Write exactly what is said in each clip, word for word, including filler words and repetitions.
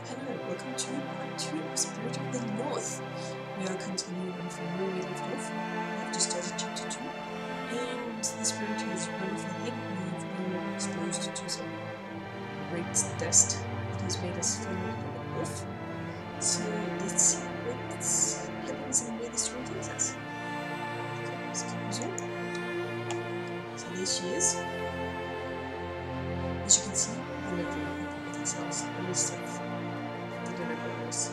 Hello, welcome to part two of Spirit of the North. We are continuing on from where we left off. We have just started chapter two, and the spirit has run off ahead. We've been exposed to some great dust that has made us feel a little bit off. So let's see what happens and where the story takes us. Let's keep zoom. So there she is. As you can see, I'm not very happy with ourselves and this stuff. The dinner burgers.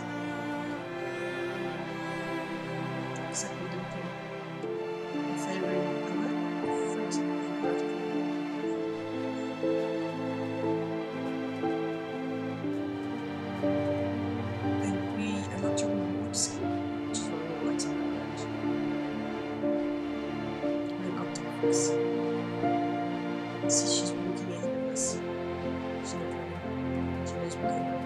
Except we didn't put a flavoring color. Fruit and butter. And we are not doing water skin, which is what we like to know. We're not doing this. See, she's walking ahead of us. She's not running. She knows we're going.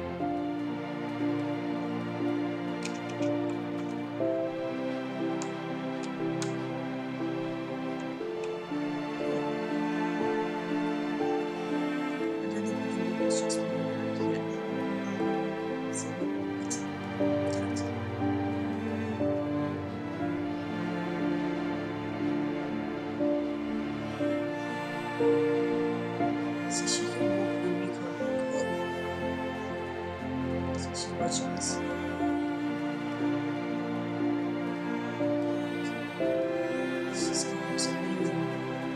I don't think we can do this just one around here. So, let's cut. So she can walk when we can't walk home. So she's watching us. She's gonna have some amazing.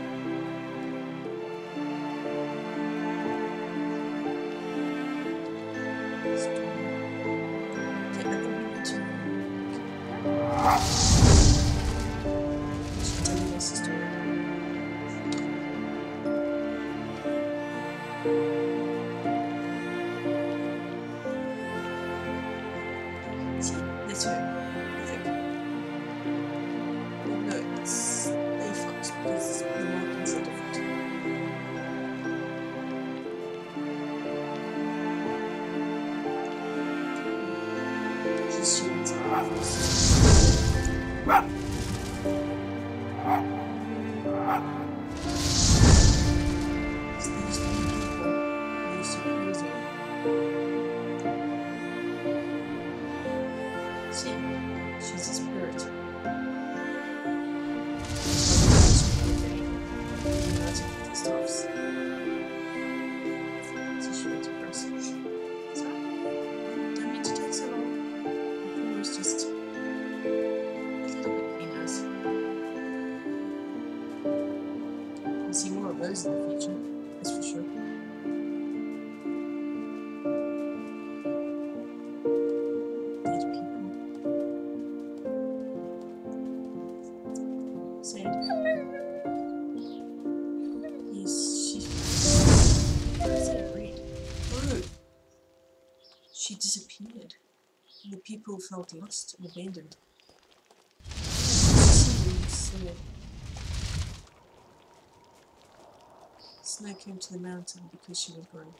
Okay, I think we need to. She's telling us a story. See, this way, I think. Well, no, it's they fox because the markings are different. She's shooting some rifles. So these three people, they're so crazy. See, she's a spirit. So she went to press. So, don't mean to take so long. The pool was just a little bit between us. We'll see more of those in the future, that's for sure. Dead people. Sad. He's she what is that breed? Oh, she disappeared. And the people felt lost and abandoned. So, Snow came to the mountain because she was grown.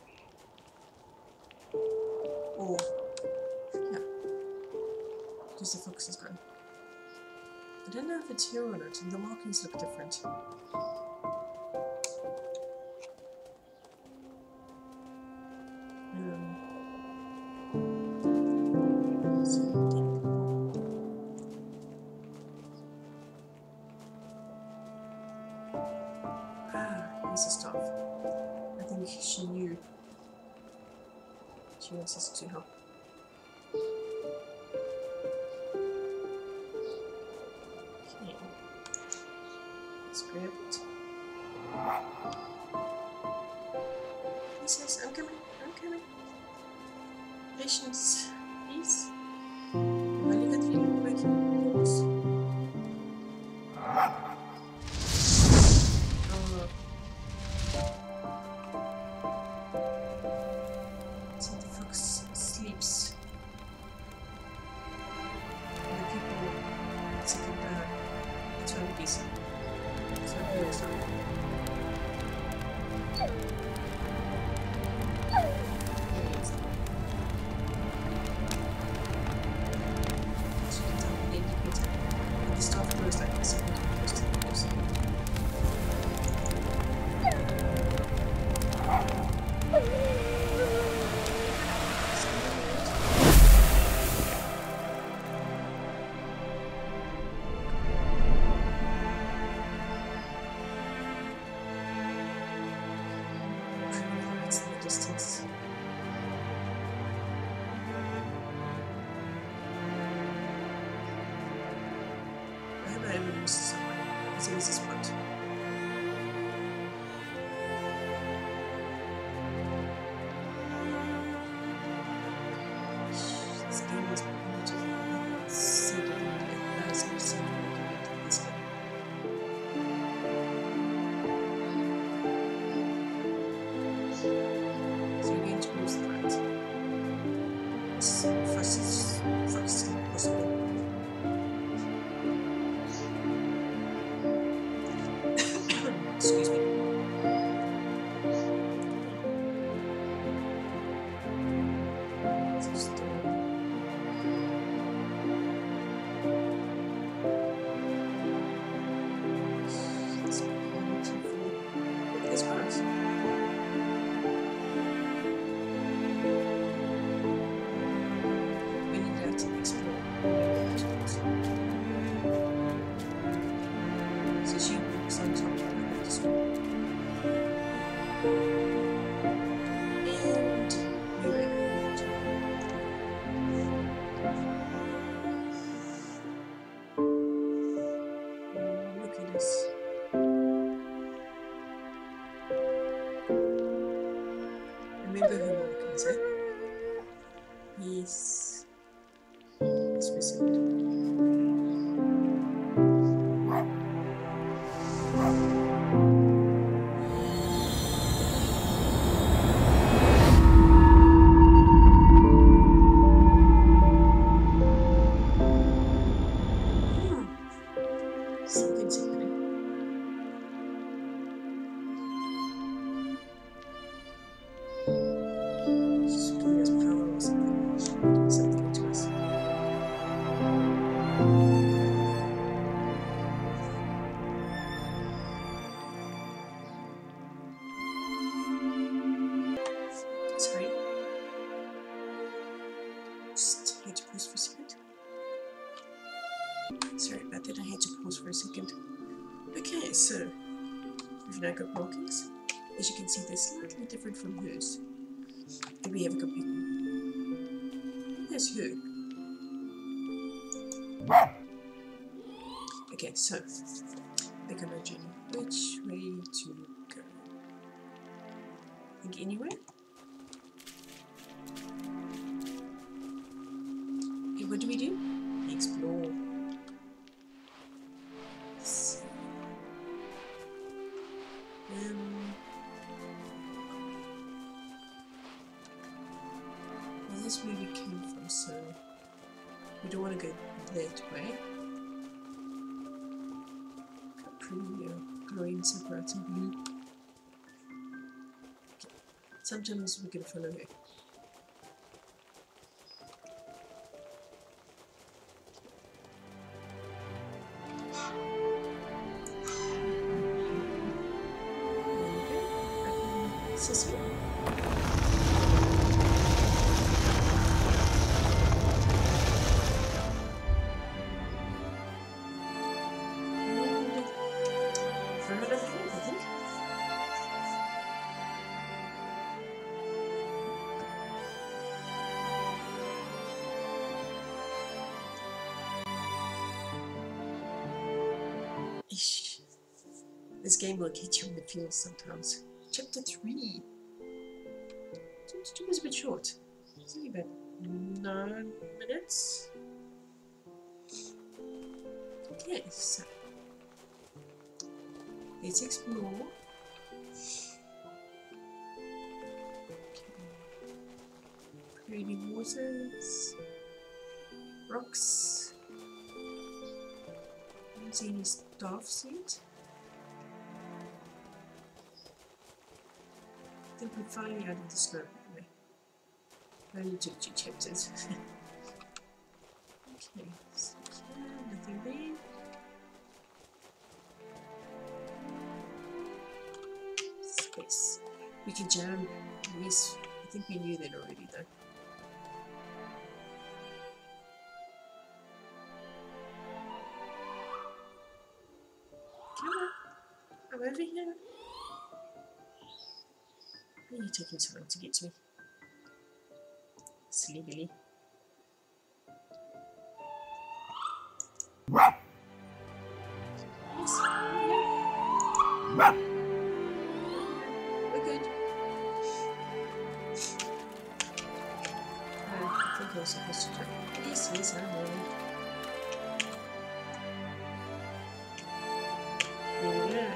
Or yeah, because the fox is grown. I don't know if it's here or not, and the markings look different. Um, so dead people. Ah, here's a staff. I think she knew. She wants us to help. Okay. Let's grab it. Yes, yes, I'm coming. I'm coming. Patience, please. I've only got three working balls. Oh. So the fox sleeps. And the people sit in the it's one piece. So it looks like. So this is what. This game is beautiful. So that it allows me to recommend this game. So you're going to lose the right. It's first as fast as possible. Excuse me. Remember who Morgan is, eh? Yes. Yes, we see it. Something's happening. She's giving us power or something. Something to us. Sorry. Just had to pause for a second. Sorry about that, I had to pause for a second. Okay, so we've now got markings. As you can see, they're slightly different from hers. And we have a companion. There's her. Okay, so back on our journey. Which way to go? Think anywhere? Okay, what do we do? Explore. So, um, well, that's where we came from, so we don't want to go that way. Got pretty uh, green separating blue. Okay. Sometimes we're going to follow her. Sissy? Ish. This game will get you in the feels sometimes. Chapter three. Chapter two was a bit short. It's only about nine minutes. Okay, so let's explore. Okay. Pretty waters, rocks. I don't see any staff seeds. I think we're finally out of the snow anyway. Only took two chapters. Okay, so here, nothing there. Space. We can jam. Yes, I think we knew that already though. Come on, I'm over here. Why are you taking so long to get to me? Silly Billy. Yes, We're good. Uh, I think I was supposed to do it. Yes, yes, I know. Yeah.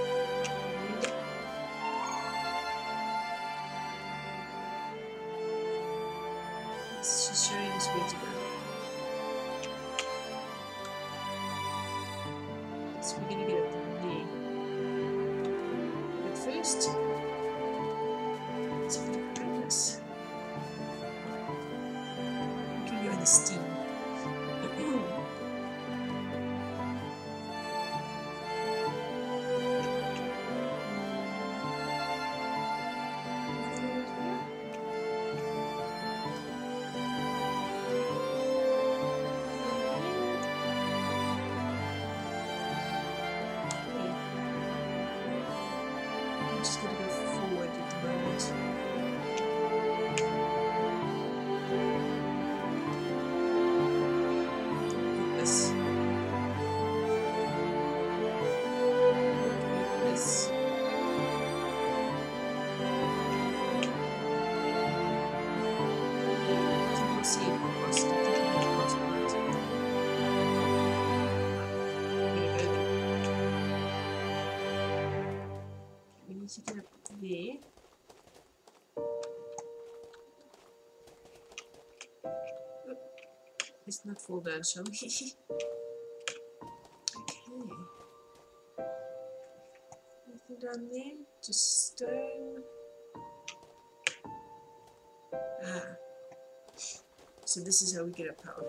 She's showing us where to go. So we're gonna get up there. But first, let's have a look around us. We can go in the steam. Just gonna go forward at the moment. This. This. I think we'll see it across. I think we'll cross the road. I'm gonna go there. We need to get up there. Oop. Let's not fall down, shall we? Okay. Anything down there? Just stone. Ah. So this is how we get our power.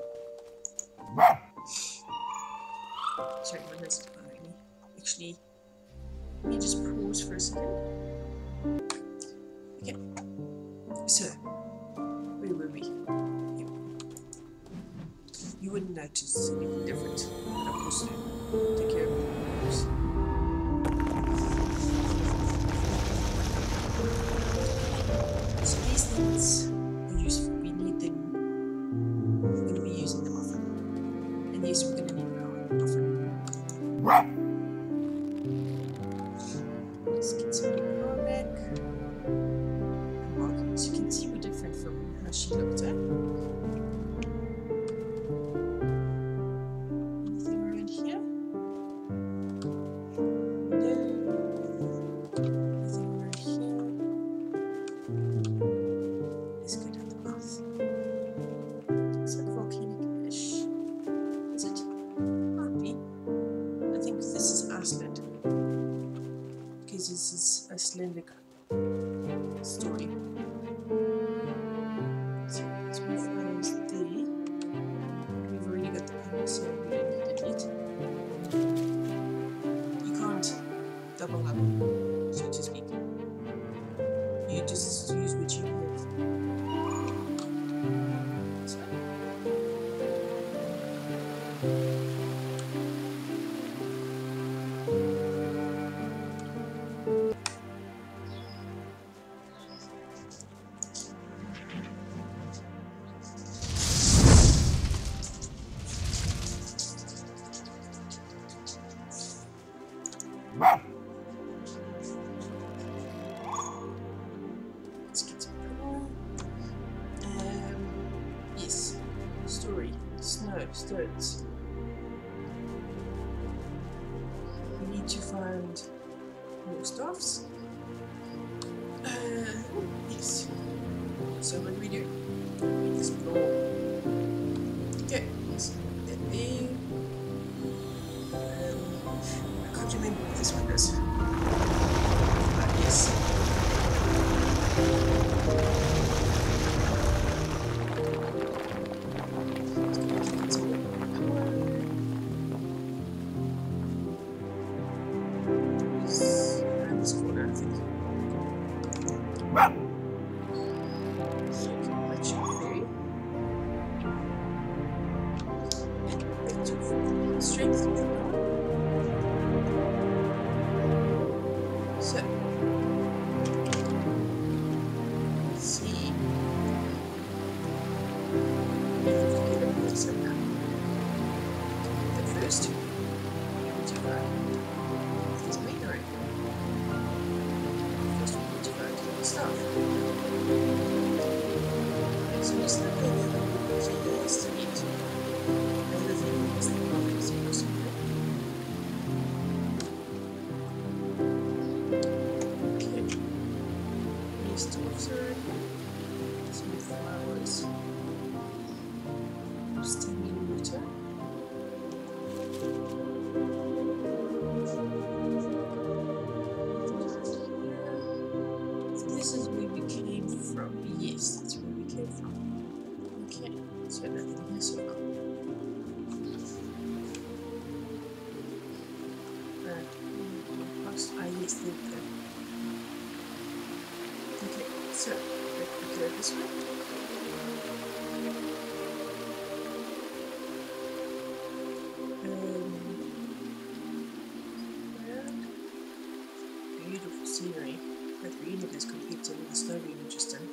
Sorry, my nose is bothering me. Actually, let me just pause for a second. Okay. So, where were we? Yep. You wouldn't notice anything different, but of course, take care of it. So these things are useful. We need them. We're going to be using them often. And yes, we're going to need power often. Let's get some power back. Markings. You can see we're different from how she looked at. Anything around here? No. Nothing around here. Let's go down the path. Looks like volcanic-ish. Is it? Might be. I think this is Iceland. Because this is Icelandic story. So let's move those there. We've already got the power, so we don't need it yet. You can't double up, so to speak. You just use what you have. So. Let's get some power. Um, yes, story, snow, stones. We need to find more staffs. Uh, yes. So what do we do? We explore. Okay, let's put that there. Um, I can't remember what this one does. Ah, yes. Around this corner, I think. So that should be there. And back to full strength. So let's see. So it's not the curious yet. Another thing is the province or something. Okay. Any stuffs around here? Some flowers. Standing water. This is where we came from. Yes, that's where we came from. Okay, so nothing here so far. Uh, past, ah, yes, there we go. Okay, so let me go this way. Um, around. Beautiful scenery. But really it is compared to the snow being interesting.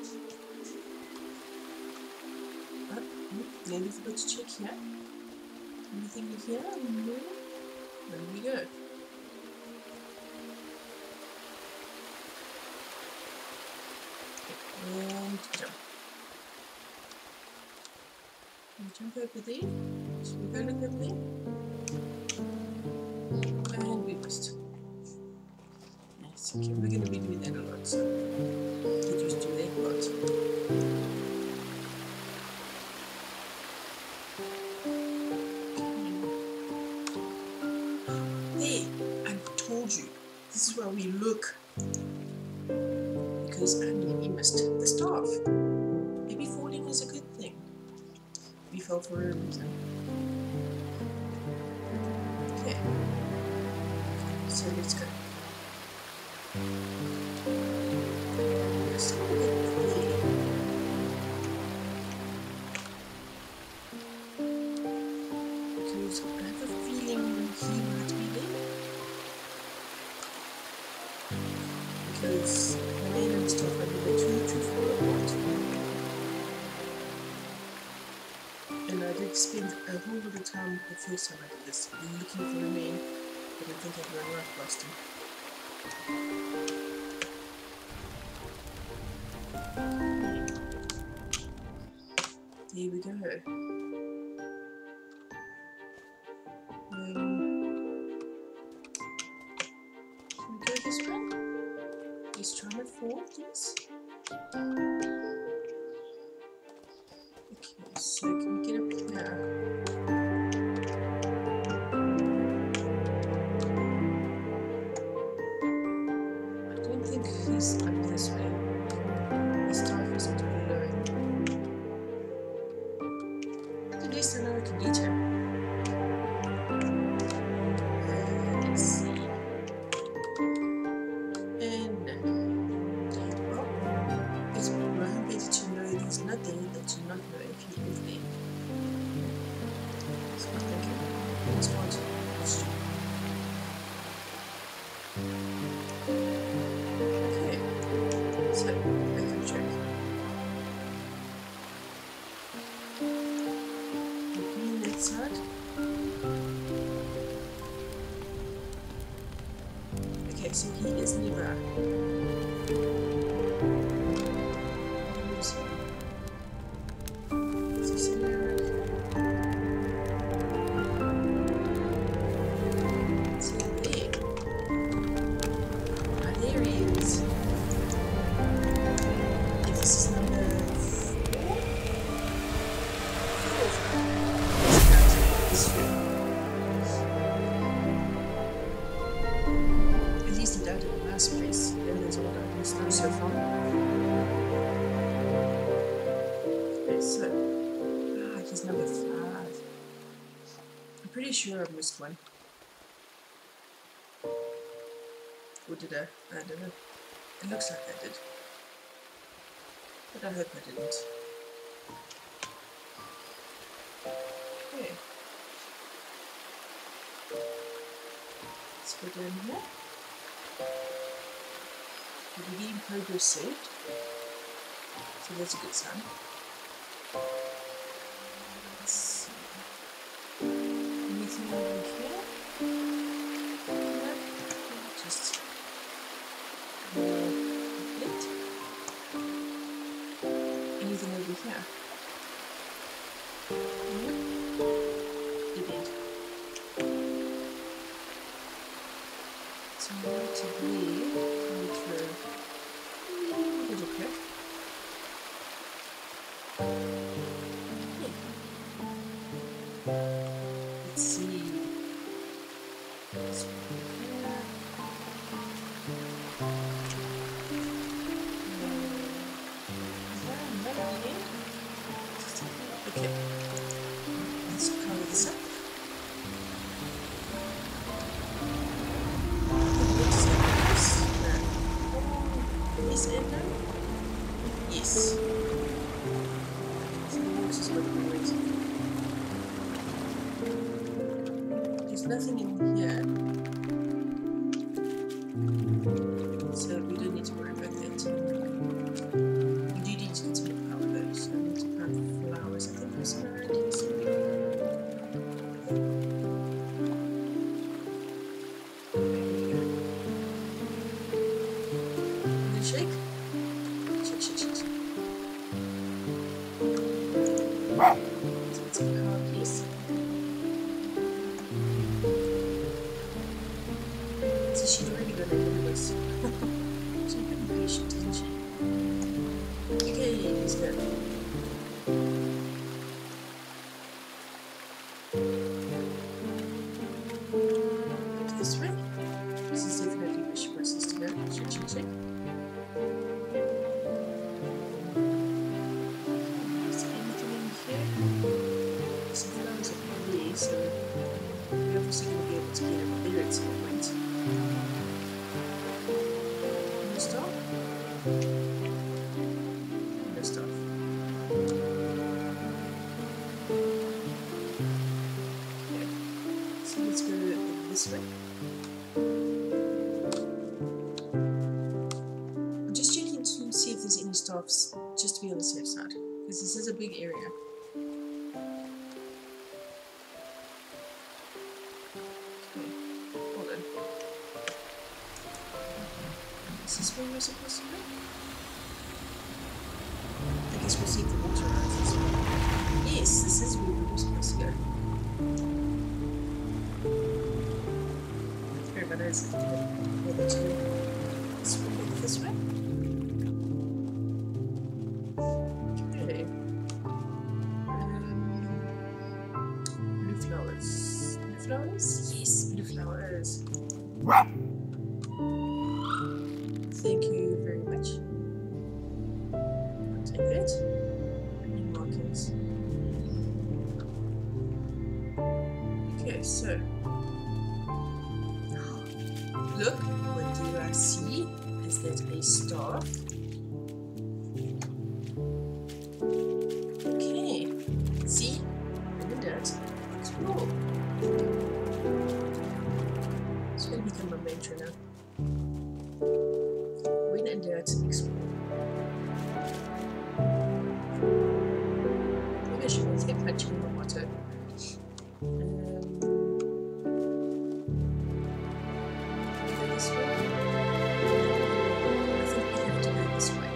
Oh, nearly forgot to check here. Anything here? No. There we go. And jump. And jump over there. So we go look over there. And we missed. Nice. Okay, we're going to be doing that a lot, so get used to that part. Hey, I told you, this is where we look. Because I nearly missed the staff. Maybe falling is a good thing. We fell for a reason. Okay. So let's go. Let's go there. Because I have a feeling he might be there. Because the main and stuff are never too too far apart. And I did spend a whole lot of time the first time I did this looking for the main, but I think I've run right past him. There we go. Um, can we go this way? Let's try it forward, please. Okay, so can we get up here? I don't think he's up this way. The staff isn't below. At least I know I can get him. Uh, let's see. And well, it's better to know he's not there than to not know if he is there. So I think it's one to question. Okay, so I can check. Opening that side. Okay, so he is nearby. Space. Yeah, that's what I've used now so far. Okay, so ah, he's number five. I'm pretty sure I missed one. Or did I? I don't know. It looks like I did. But I hope I didn't. Okay. Let's go down here. The game progress saved, so that's a good sign. Let's see. Anything over here? No, just more complete. anything over here? Nope. Dead end. So relatively coming through a little crack. Let's see. This one here. Is that another end? Okay. Let's cover this up. It looks like this. This end now? Yes. So the water's looking wet. There's nothing in here, so we don't need to worry about that. We do need to get some more power though, so I need to plant flowers. I think there's some around here somewhere. Can you shake? Shake, shake, shake, shake. Let's get some power, please. So she's already gonna do this. She's pretty patient, isn't she? Okay, let's go. This way. This is definitely where she wants us to go. Shake, shake, shake. Is there anything in here? There's some flowers up there, so we're obviously going to be able to get up there at some point. Stop. No stop. Okay. So let's go this way. I'm just checking to see if there's any stops, just to be on the safe side, because this is a big area. Okay. Hold on. Is this where we're supposed to go? I guess we'll see if the water runs this way. Yes, this is where we were supposed to go. Sorry about that, it's a little too. Let's go this way. Okay. Um, blue flowers. Blue flowers? Yes, blue flowers. Thank you very much. I'll take it. Any markers? Okay, so look, what do I see? Is that a staff? Okay, see? When in doubt, explore. It's going to become a mantra now. When in doubt, explore. Maybe I should go take punching in the water. Um, maybe this way? I think we have to go this way.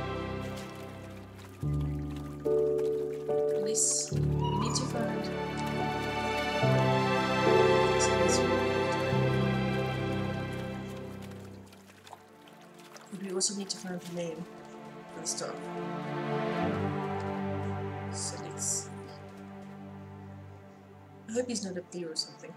At least we need to find. So this way. We also need to find the name for the stuff. So let's see. I hope he's not up there or something.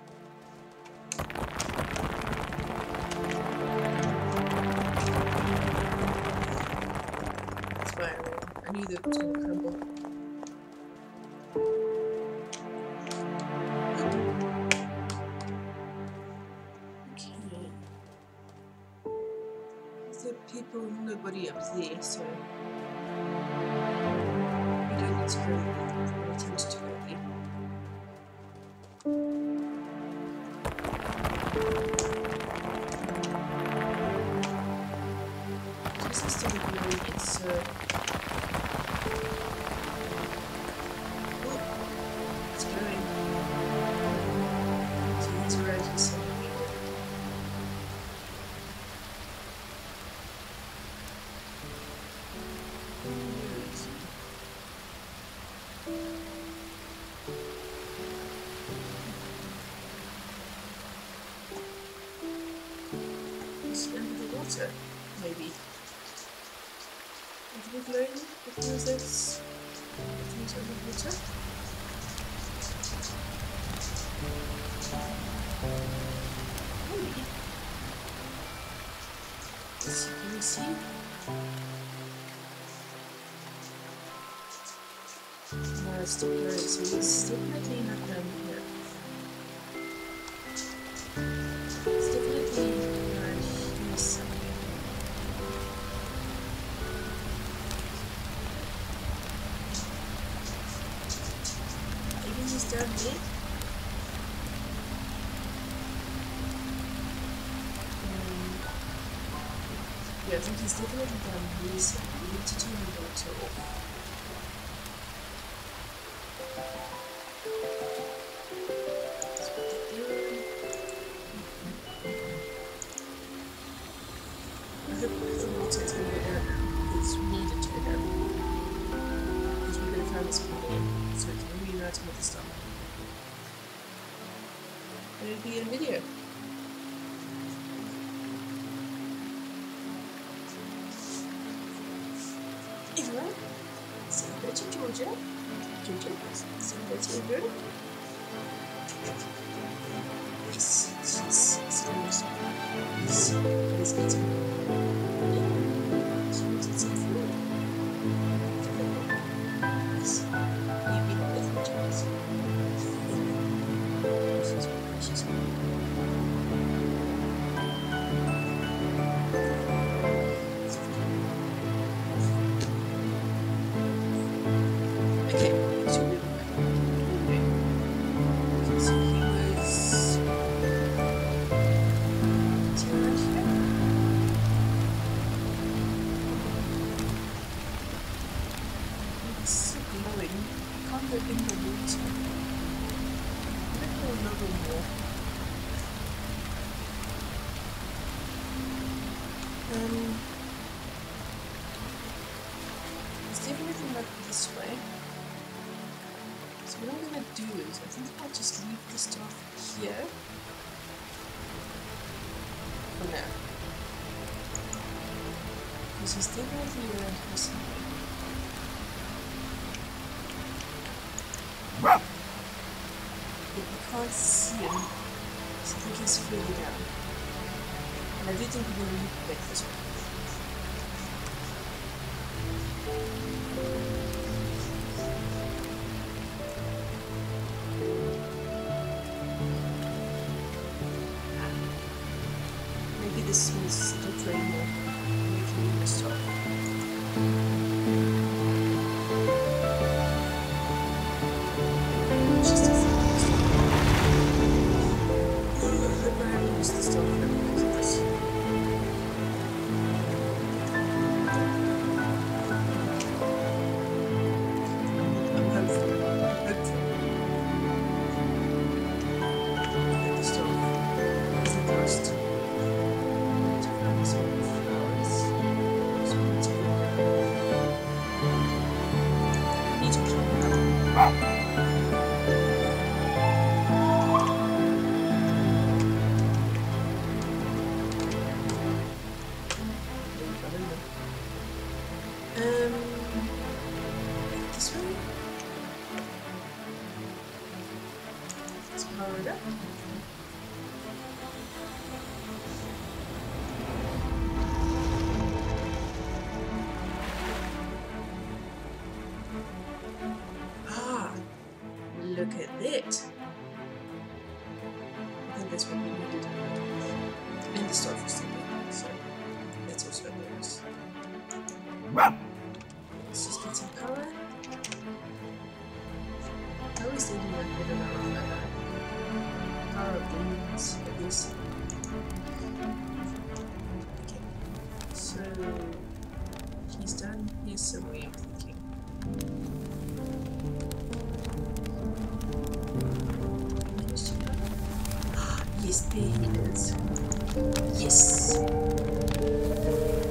That's why I, I knew that it was going to crumble. People, nobody up there, so we don't need to go attempt to go there. This is still really good, so oh, it's going. So he's right here somewhere. It's under the water, maybe. Would we learn because there's things under the water? Maybe. Let's see, can we see? No, it's still blurry, so it's definitely not down here. It's definitely right here somewhere. Maybe he's down here? Um, yeah, I think he's definitely down here, so we need to turn the water off. With the stuff. And it'll be in a video. Anyway, say hello to Georgia. Georgia, say hello to everyone. Yes, she's serious. She's she's eating. Yeah, she wanted some food. Yes. Um, it's definitely not this way. So what I'm gonna do is, I think I'll just leave the stuff here for now. Because he's definitely around here somewhere. But we can't see him, so I think he's further down. And I do think we're going to need to make this one. Maybe this means a little train more. We can even stop. Just a second. I hope I haven't used the stuff because of this. Look at that. I think that's what we needed. And the stuff is still there, so that's also a bonus. Let's just get some power. I always think you might get an hour of power of beans, at least. Okay. So he's done here somewhere, I'm thinking. Yes, there he is. Yes.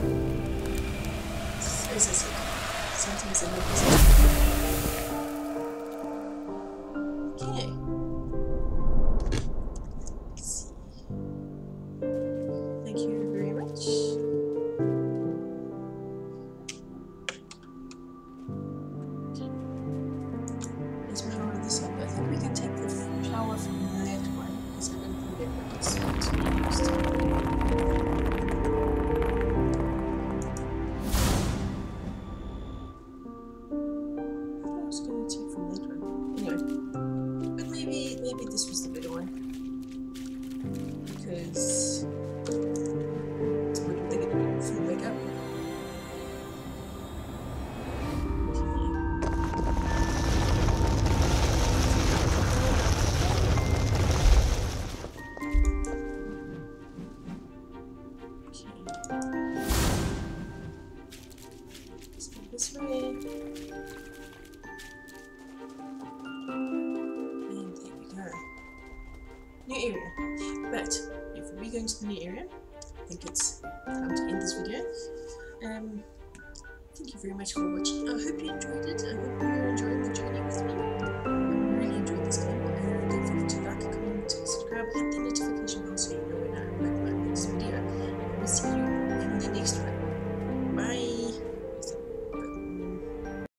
As I said, sometimes I know this. maybe this was the better one. Because what do they get to do before they wake up? This way. And there we go. New area. But before we go into the new area, I think it's time to end this video. Um, thank you very much for watching. I hope you enjoyed it.